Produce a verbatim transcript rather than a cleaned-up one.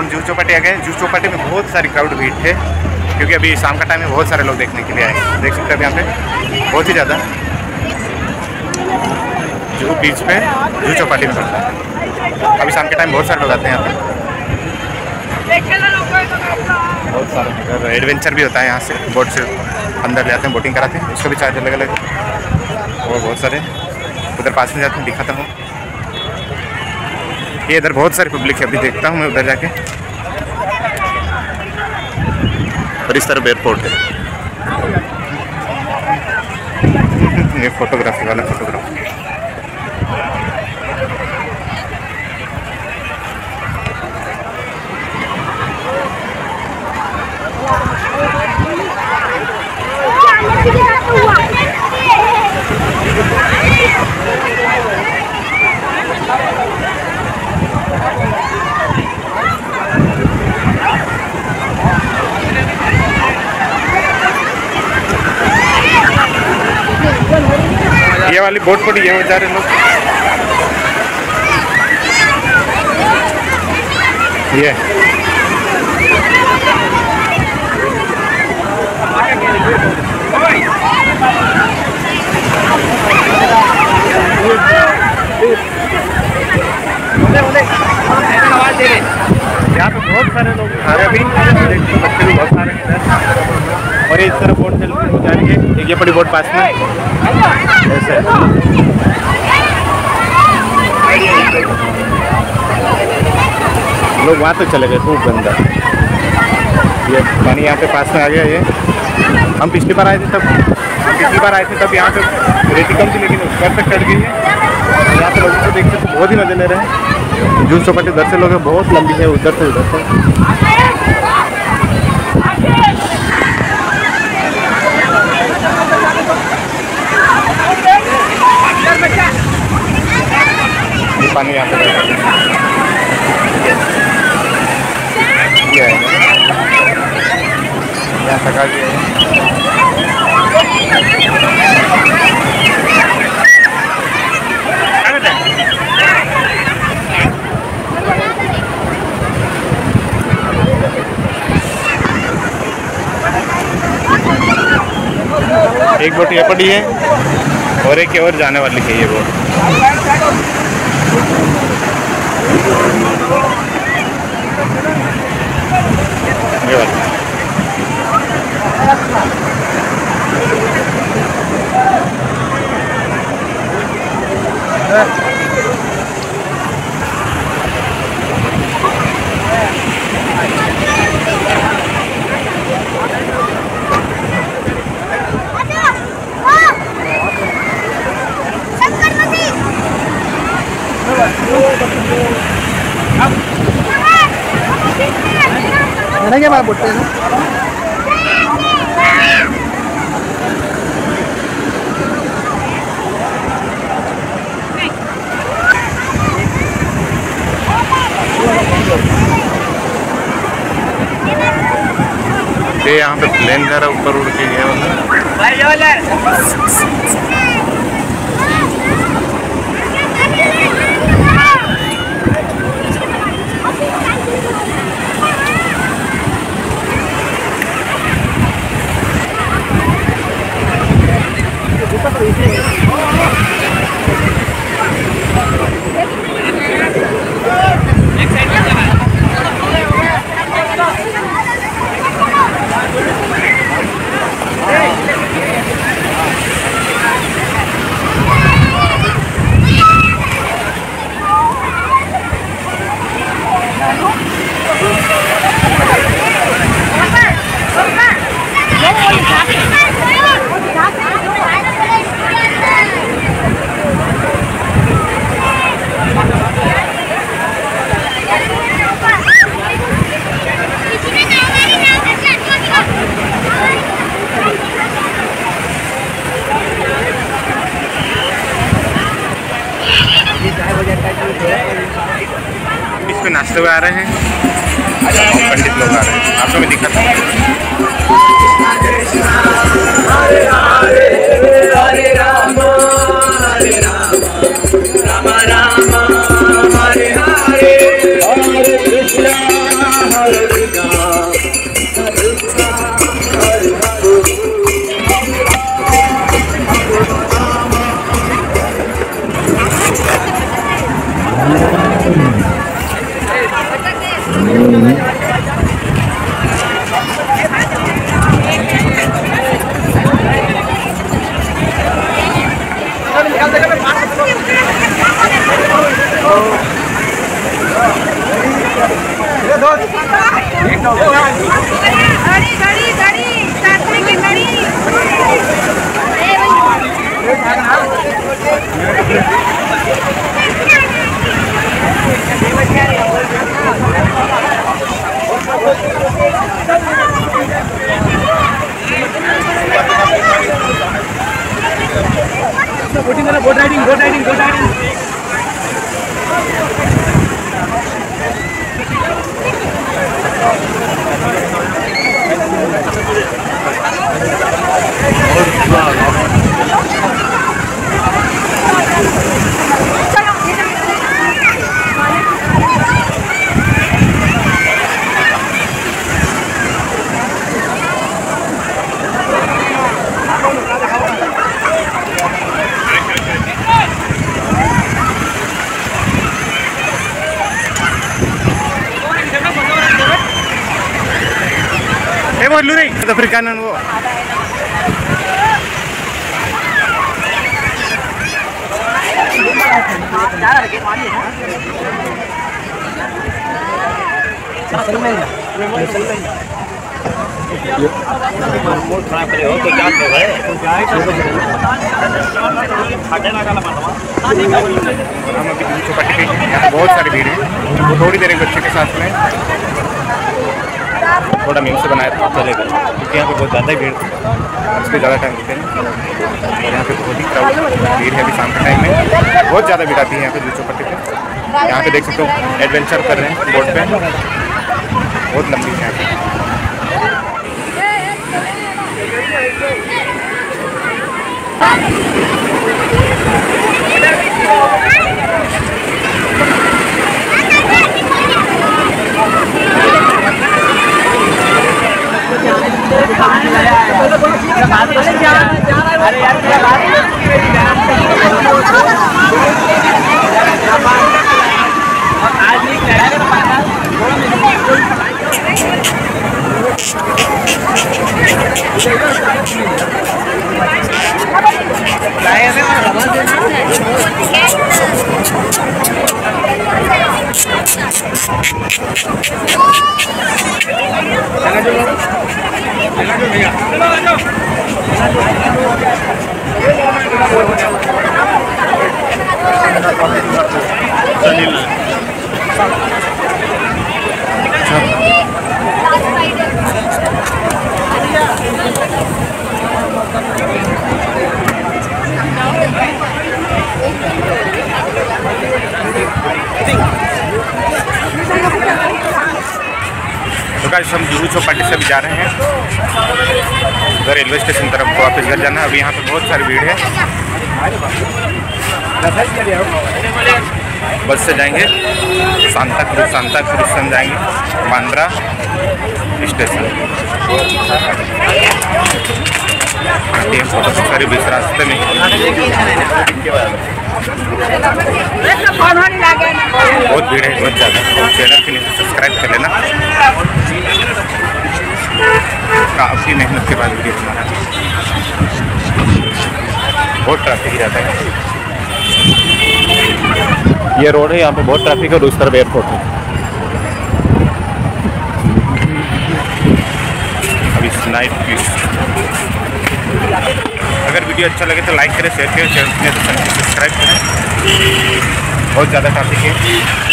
हम जुहू चौपाटी आ गए। जुहू चौपाटी में बहुत सारी क्राउड भीड़ थे, क्योंकि अभी शाम का टाइम में बहुत सारे लोग देखने के लिए आए। देख सकते हैं यहाँ पे बहुत ही ज़्यादा। जुहू बीच पे जुहू चौपाटी में पड़ता है। अभी शाम के टाइम बहुत सारे लोग आते हैं यहाँ पे। बहुत सारे एडवेंचर भी होता है यहाँ से, बोट से अंदर जाते हैं, बोटिंग कराते हैं, उसका भी चार्ज अलग अलग है। और बहुत सारे उधर पास में जाते हैं, दिखाता हूँ। ये इधर बहुत सारी पब्लिक है, अभी देखता हूँ मैं उधर जाके। और इस तरफ एयरपोर्ट है। ये फोटोग्राफी वाला फोटोग्राफी। ये वाली बोट पड़ी है, वो जा रहे लोग। ये यहाँ पे बहुत सारे लोग आ रहे हैं अभी, बच्चे भी बहुत सारे हैं। और ये इस तरह बोट चल जा रही है, एक ये बड़ी बोट पास में ऐसे। लोग वहाँ तो चले गए, खूब गंदा। ये पानी यहाँ पे पास में आ गया। ये हम पिछली बार आए थे तब हम पिछली बार आए थे तब यहाँ पे रेती कम थी, लेकिन ऊपर तक चढ़ गई है। यहाँ पे लोगों को देखते तो बहुत ही मजे ले रहे हैं। जुहू चौपाटी उधर से लोग हैं, बहुत लंबी है, उधर से उधर से। पानी यहाँ पे ये है, यहाँ थका गया है। एक बोट ये पड़ी है और एक और जाने वाली है ये बोट। ये वाली क्या बात बोलते हैं ना। ये यहाँ पे प्लेन जा रहा है ऊपर उड़ के गया वाला। इस पे नाचते हुए आ रहे हैं, पंडित लोग आ रहे हैं, आपको मैं दिखाता हूँ। हरे हरे हरे राम हरे राम राम राम हरे हरे हरे कृष्णा गाड़ी गाड़ी गाड़ी साथ में गाड़ी boat riding boat riding boat riding बोलू नहीं अफ्रीकान वो हम अभी चौपाटी पे यहाँ बहुत सारी भीड़ है, वो थोड़ी देर एक बच्चे के साथ में थोड़ा मीम से बनाया था चलेगा, क्योंकि यहाँ पे बहुत ज़्यादा भीड़ थी, इसलिए ज़्यादा टाइम रुके नहीं। और यहाँ पे बहुत ही क्राउड भीड़ है अभी शाम के टाइम में, बहुत ज़्यादा भीड़ आती है यहाँ पे जूही चौपाटी पे। यहाँ पे देख सकते हो एडवेंचर कर रहे हैं बोट पे, बहुत लंबी है यहाँ पे। अरे यार आज नहीं तो गाइस हम जूही चौपाटी से भी जा रहे हैं उधर रेलवे स्टेशन तरफ वापस घर जाना है। अभी यहाँ पे बहुत सारी भीड़ है, बस से जाएंगे सांता क्रूज, सांता क्रूज से जाएंगे बांद्रा स्टेशन। बहुत सारी बीच रास्ते में बहुत भीड़ है, बहुत ज़्यादा। चैनल के नीचे सब्सक्राइब कर लेना, काफ़ी मेहनत के बाद वीडियो हमारा बहुत ट्रैफिक रहता है। ये रोड है, यहाँ पे बहुत ट्रैफिक है और उस तरफ एयरपोर्ट है। अभी नाइट व्यू। अगर वीडियो अच्छा लगे तो लाइक करें, शेयर करें, चैनल को सब्सक्राइब करें। बहुत ज़्यादा ट्रैफिक है।